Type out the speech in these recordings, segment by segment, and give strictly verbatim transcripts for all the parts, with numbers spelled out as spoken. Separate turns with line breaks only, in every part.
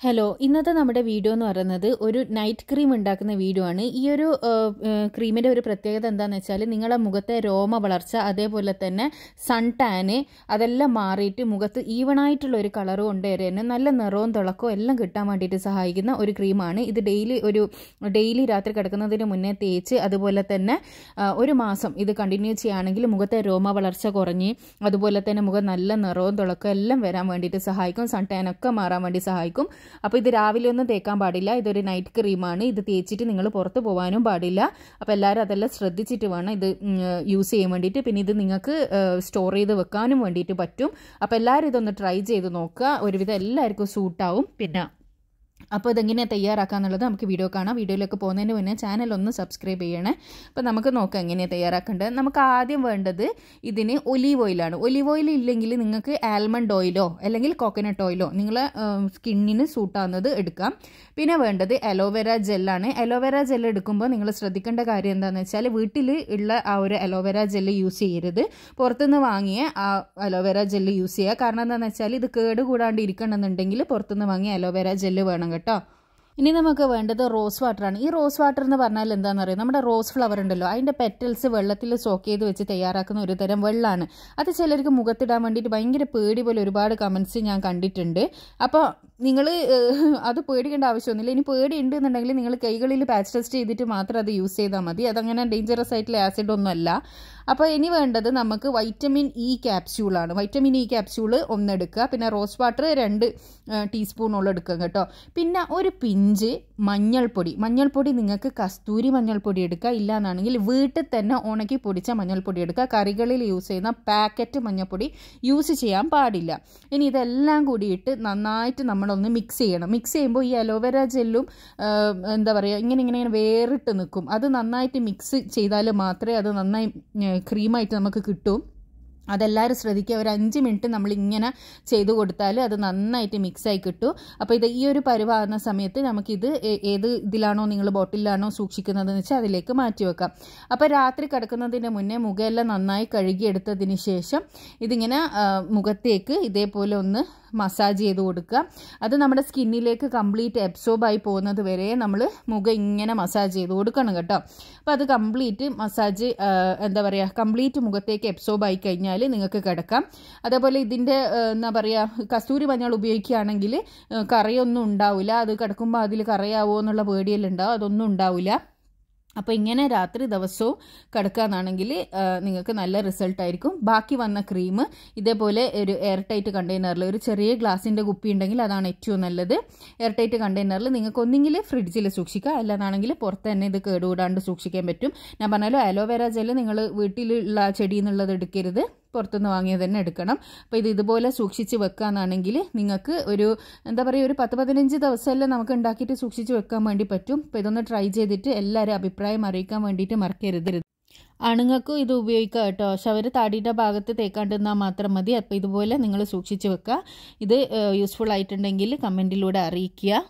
Hello, ഇന്നത്തെ നമ്മുടെ video എന്ന് പറയുന്നത് ഒരു നൈറ്റ് ക്രീം ഉണ്ടാക്കുന്ന വീഡിയോ ആണ്. ഈ ഒരു ക്രീമിൻ്റെ ഒരു പ്രത്യേകത എന്താണെന്ന് വെച്ചാൽ നിങ്ങളുടെ മുഖത്തെ രോമ വളർച്ച, അതേപോലെ തന്നെ സൺ ടാന് അതെല്ലാം മാറിയിട്ട് മുഖത്ത് ഈവണായിട്ടുള്ള ഒരു കളർ കൊണ്ടുവരാനും നല്ല നിറവും തിളക്കവും എല്ലാം കിട്ടാൻ വേണ്ടിയിട്ട് സഹായിക്കുന്ന ഒരു ക്രീമാണ്. ഇത് ഡെയിലി ഒരു ഡെയിലി രാത്രി കിടക്കുന്നതിന് മുന്നേ തേച്ച് അതുപോലെ തന്നെ ഒരു മാസം ഇത് കണ്ടിന്യൂ ചെയ്യുകയാണെങ്കിൽ മുഖത്തെ രോമ വളർച്ച കുറഞ്ഞ് അതുപോലെ തന്നെ മുഖം നല്ല നിറവും തിളക്കവും എല്ലാം വരാൻ വേണ്ടിയിട്ട് സഹായിക്കും. സൺ ടാനൊക്കെ മാറാൻ വേണ്ടി സഹായിക്കും. അപ്പോൾ ഇത് രാവിലെ ഒന്നും തേക്കാൻ പാടില്ല. ഇതൊരു നൈറ്റ് ക്രീമാണ്. ഇത് തേച്ചിട്ട് നിങ്ങൾ പുറത്ത് പോകാനും പാടില്ല. അപ്പോൾ എല്ലാവരും അതെല്ലാം ശ്രദ്ധിച്ചിട്ട് വേണം ഇത് യൂസ് ചെയ്യാൻ വേണ്ടിയിട്ട്. പിന്നെ ഇത് നിങ്ങൾക്ക് സ്റ്റോർ ചെയ്ത് വെക്കാനും വേണ്ടിയിട്ട് പറ്റും. അപ്പോൾ എല്ലാവരും ഇതൊന്ന് ട്രൈ ചെയ്ത് നോക്കുക. ഒരുവിധം എല്ലാവർക്കും സൂട്ടാവും. പിന്നെ അപ്പോൾ ഇതെങ്ങനെയാണ് തയ്യാറാക്കാന്നുള്ളത് നമുക്ക് വീഡിയോ കാണാം. വീഡിയോയിലേക്ക് പോകുന്നതിന് മുന്നേ ചാനൽ ഒന്ന് സബ്സ്ക്രൈബ് ചെയ്യണേ. അപ്പോൾ നമുക്ക് നോക്കാം എങ്ങനെയാണ് തയ്യാറാക്കേണ്ടത്. നമുക്ക് ആദ്യം വേണ്ടത് ഇതിന് ഒലീവ് ഓയിലാണ്. ഒലീവ് ഓയിൽ ഇല്ലെങ്കിൽ നിങ്ങൾക്ക് ആൽമണ്ട് ഓയിലോ അല്ലെങ്കിൽ കോക്കനട്ട് ഓയിലോ നിങ്ങളെ സ്കിന്നിന് സൂട്ടാവുന്നത് എടുക്കാം. പിന്നെ വേണ്ടത് അലോവേര ജെല്ലാണ്. അലോവേര ജെൽ എടുക്കുമ്പോൾ നിങ്ങൾ ശ്രദ്ധിക്കേണ്ട കാര്യം എന്താണെന്ന് വെച്ചാൽ വീട്ടിൽ ഉള്ള ആ ഒരു അലോവേര ജെല്ല് യൂസ് ചെയ്യരുത്. പുറത്തുനിന്ന് വാങ്ങിയ ആ അലോവേര ജെല്ല് യൂസ് ചെയ്യുക. കാരണം എന്താണെന്ന് വെച്ചാൽ ഇത് കേട് കൂടാണ്ട് ഇരിക്കണമെന്നുണ്ടെങ്കിൽ പുറത്തുനിന്ന് വാങ്ങിയ അലോവേര ജെല്ല് വേണം കേട്ടോ. ഇനി നമുക്ക് വേണ്ടത് റോസ് വാട്ടറാണ്. ഈ റോസ് വാട്ടർ എന്ന് പറഞ്ഞാൽ എന്താണെന്ന് അറിയാം, നമ്മുടെ റോസ് ഫ്ലവർ ഉണ്ടല്ലോ അതിൻ്റെ പെറ്റൽസ് വെള്ളത്തിൽ സോക്ക് ചെയ്ത് വെച്ച് തയ്യാറാക്കുന്ന ഒരു തരം വെള്ളമാണ്. അത് ചിലർക്ക് മുഖത്തിടാൻ വേണ്ടിയിട്ട് ഭയങ്കര പേടി പോലെ ഒരുപാട് കമൻറ്റ്സ് ഞാൻ കണ്ടിട്ടുണ്ട്. അപ്പോൾ നിങ്ങൾ അത് പേടിക്കേണ്ട ആവശ്യമൊന്നുമില്ല. ഇനി പേടി ഉണ്ട് എന്നുണ്ടെങ്കിൽ നിങ്ങൾ കൈകളിൽ പാച്ച് ടെസ്റ്റ് ചെയ്തിട്ട് മാത്രം അത് യൂസ് ചെയ്താൽ മതി. അതങ്ങനെ ഡേഞ്ചറസ് ആയിട്ടുള്ള ആസിഡ് ഒന്നും അല്ല. അപ്പോൾ ഇനി വേണ്ടത് നമുക്ക് വൈറ്റമിൻ ഇ ക്യാപ്സ്യൂളാണ്. വൈറ്റമിൻ ഇ ക്യാപ്സ്യൂൾ ഒന്നെടുക്കുക. പിന്നെ റോസ് വാട്ടർ രണ്ട് ടീസ്പൂണോളം എടുക്കുക കേട്ടോ. പിന്നെ ഒരു പിഞ്ച് മഞ്ഞൾപ്പൊടി. മഞ്ഞൾപ്പൊടി നിങ്ങൾക്ക് കസ്തൂരി മഞ്ഞൾപ്പൊടി എടുക്കുക. ഇല്ലയെന്നാണെങ്കിൽ വീട്ടിൽ തന്നെ ഉണക്കി പൊടിച്ച മഞ്ഞൾപ്പൊടി എടുക്കുക. കറികളിൽ യൂസ് ചെയ്യുന്ന പാക്കറ്റ് മഞ്ഞൾപ്പൊടി യൂസ് ചെയ്യാൻ പാടില്ല. ഇനി ഇതെല്ലാം കൂടിയിട്ട് നന്നായിട്ട് നമ്മളൊന്ന് മിക്സ് ചെയ്യണം. മിക്സ് ചെയ്യുമ്പോൾ ഈ അലോവേര ജെല്ലും എന്താ പറയുക ഇങ്ങനെ ഇങ്ങനെ ഇങ്ങനെ വേറിട്ട് നിൽക്കും. അത് നന്നായിട്ട് മിക്സ് ചെയ്താൽ മാത്രമേ അത് നന്നായി ക്രീമായിട്ട് നമുക്ക് കിട്ടും. അതെല്ലാവരും ശ്രദ്ധിക്കുക. ഒരു അഞ്ച് മിനിറ്റ് നമ്മളിങ്ങനെ ചെയ്ത് കൊടുത്താൽ അത് നന്നായിട്ട് മിക്സായി കിട്ടും. അപ്പോൾ ഇത് ഈ ഒരു പരുവാകുന്ന സമയത്ത് നമുക്കിത് ഏത് ഇതിലാണോ നിങ്ങൾ ബോട്ടിലാണോ സൂക്ഷിക്കുന്നതെന്ന് വെച്ചാൽ അതിലേക്ക് മാറ്റി വെക്കാം. അപ്പോൾ രാത്രി കിടക്കുന്നതിന് മുന്നേ മുഖമെല്ലാം നന്നായി കഴുകിയെടുത്തതിന് ശേഷം ഇതിങ്ങനെ മുഖത്തേക്ക് ഇതേപോലെ ഒന്ന് മസാജ് ചെയ്ത് കൊടുക്കുക. അത് നമ്മുടെ സ്കിന്നിലേക്ക് കംപ്ലീറ്റ് അബ്സോർബ് ആയി പോകുന്നത് വരെ നമ്മൾ മുഖം ഇങ്ങനെ മസാജ് ചെയ്ത് കൊടുക്കണം കേട്ടോ. അപ്പോൾ അത് കംപ്ലീറ്റ് മസാജ് എന്താ പറയുക കംപ്ലീറ്റ് മുഖത്തേക്ക് അബ്സോർബ് ആയി കഴിഞ്ഞാൽ നിങ്ങൾക്ക് കിടക്കാം. അതേപോലെ ഇതിൻ്റെ എന്താ പറയുക കസ്തൂരി മഞ്ഞൾ ഉപയോഗിക്കുകയാണെങ്കിൽ കറയൊന്നും ഉണ്ടാവില്ല. അത് കിടക്കുമ്പോൾ അതിൽ കറയാവോ എന്നുള്ള പേടിയെല്ലാം ഉണ്ടാവും. അതൊന്നും ഉണ്ടാവില്ല. അപ്പോൾ ഇങ്ങനെ രാത്രി ദിവസവും കിടക്കാന്നാണെങ്കിൽ നിങ്ങൾക്ക് നല്ല റിസൾട്ടായിരിക്കും. ബാക്കി വന്ന ക്രീം ഇതേപോലെ ഒരു എയർ ടൈറ്റ് കണ്ടെയ്നറിൽ ഒരു ചെറിയ ഗ്ലാസിൻ്റെ കുപ്പി ഉണ്ടെങ്കിൽ അതാണ് ഏറ്റവും നല്ലത്. എയർ ടൈറ്റ് കണ്ടെയ്നറിൽ നിങ്ങൾക്ക് ഒന്നെങ്കിൽ ഫ്രിഡ്ജിൽ സൂക്ഷിക്കുക, അല്ലാന്നാണെങ്കിൽ പുറത്ത് തന്നെ ഇത് കേടുകൂടാണ്ട് സൂക്ഷിക്കാൻ പറ്റും. ഞാൻ പറഞ്ഞാലോ അലോവേര ജെല്ല് നിങ്ങൾ വീട്ടിലുള്ള ചെടിയിൽ നിന്നുള്ളത് എടുക്കരുത്, പുറത്തുനിന്ന് വാങ്ങിയത് തന്നെ എടുക്കണം. അപ്പോൾ ഇത് ഇതുപോലെ സൂക്ഷിച്ച് വെക്കാന്നാണെങ്കിൽ നിങ്ങൾക്ക് ഒരു എന്താ പറയുക ഒരു പത്ത് പതിനഞ്ച് ദിവസമെല്ലാം നമുക്ക് ഉണ്ടാക്കിയിട്ട് സൂക്ഷിച്ച് വെക്കാൻ വേണ്ടി പറ്റും. അപ്പോൾ ഇതൊന്ന് ട്രൈ ചെയ്തിട്ട് എല്ലാവരും അഭിപ്രായം അറിയിക്കാൻ വേണ്ടിയിട്ട് മറക്കരുത്. ആണുങ്ങൾക്കും ഇത് ഉപയോഗിക്കുക കേട്ടോ. പക്ഷെ അവർ താടിയുടെ ഭാഗത്ത് തേക്കാണ്ടിരുന്നാൽ മാത്രം മതി. അപ്പോൾ ഇതുപോലെ നിങ്ങൾ സൂക്ഷിച്ച് വെക്കുക. ഇത് യൂസ്ഫുൾ ആയിട്ടുണ്ടെങ്കിൽ കമൻറ്റിലൂടെ അറിയിക്കുക.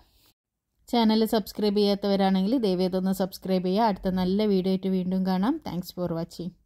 ചാനൽ സബ്സ്ക്രൈബ് ചെയ്യാത്തവരാണെങ്കിൽ ദയവേദൊന്ന് സബ്സ്ക്രൈബ് ചെയ്യുക. അടുത്ത നല്ല വീഡിയോ ആയിട്ട് വീണ്ടും കാണാം. Thanks for watching.